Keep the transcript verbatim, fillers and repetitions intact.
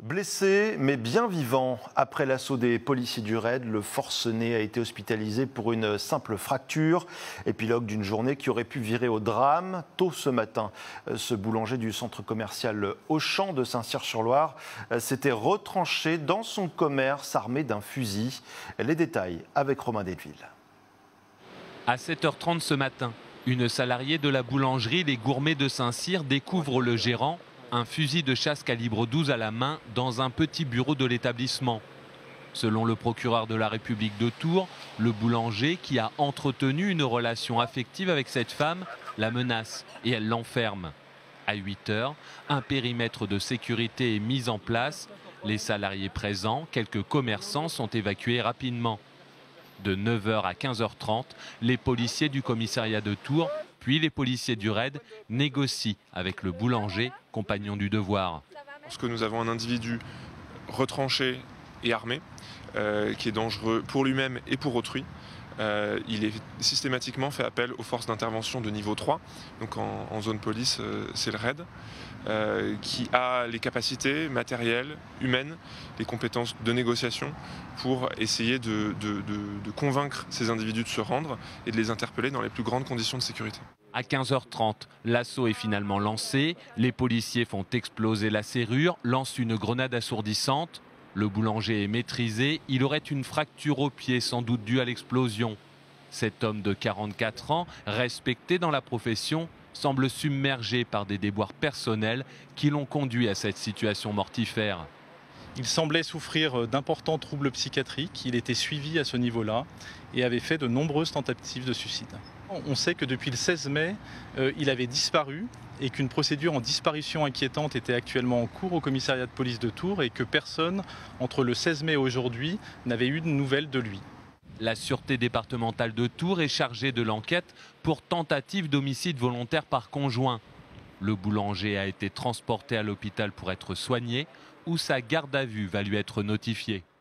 Blessé mais bien vivant, après l'assaut des policiers du raid, le forcené a été hospitalisé pour une simple fracture. Épilogue d'une journée qui aurait pu virer au drame. Tôt ce matin, ce boulanger du centre commercial Auchan de Saint-Cyr-sur-Loire s'était retranché dans son commerce armé d'un fusil. Les détails avec Romain Delville. À sept heures trente ce matin, une salariée de la boulangerie Les Gourmets de Saint-Cyr découvre le gérant, un fusil de chasse calibre douze à la main dans un petit bureau de l'établissement. Selon le procureur de la République de Tours, le boulanger, qui a entretenu une relation affective avec cette femme, la menace et elle l'enferme. À huit heures, un périmètre de sécurité est mis en place. Les salariés présents, quelques commerçants, sont évacués rapidement. De neuf heures à quinze heures trente, les policiers du commissariat de Tours, puis les policiers du raid, négocient avec le boulanger, compagnon du devoir. Parce que nous avons un individu retranché et armé, euh, qui est dangereux pour lui-même et pour autrui. Euh, il est systématiquement fait appel aux forces d'intervention de niveau trois, donc en, en zone police, euh, c'est le raid, euh, qui a les capacités matérielles, humaines, les compétences de négociation pour essayer de, de, de, de convaincre ces individus de se rendre et de les interpeller dans les plus grandes conditions de sécurité. À quinze heures trente, l'assaut est finalement lancé. Les policiers font exploser la serrure, lancent une grenade assourdissante. Le boulanger est maîtrisé. Il aurait une fracture au pied, sans doute due à l'explosion. Cet homme de quarante-quatre ans, respecté dans la profession, semble submergé par des déboires personnels qui l'ont conduit à cette situation mortifère. Il semblait souffrir d'importants troubles psychiatriques. Il était suivi à ce niveau-là et avait fait de nombreuses tentatives de suicide. On sait que depuis le seize mai, euh, il avait disparu et qu'une procédure en disparition inquiétante était actuellement en cours au commissariat de police de Tours et que personne, entre le seize mai et aujourd'hui, n'avait eu de nouvelles de lui. La sûreté départementale de Tours est chargée de l'enquête pour tentative d'homicide volontaire par conjoint. Le boulanger a été transporté à l'hôpital pour être soigné, où sa garde à vue va lui être notifiée.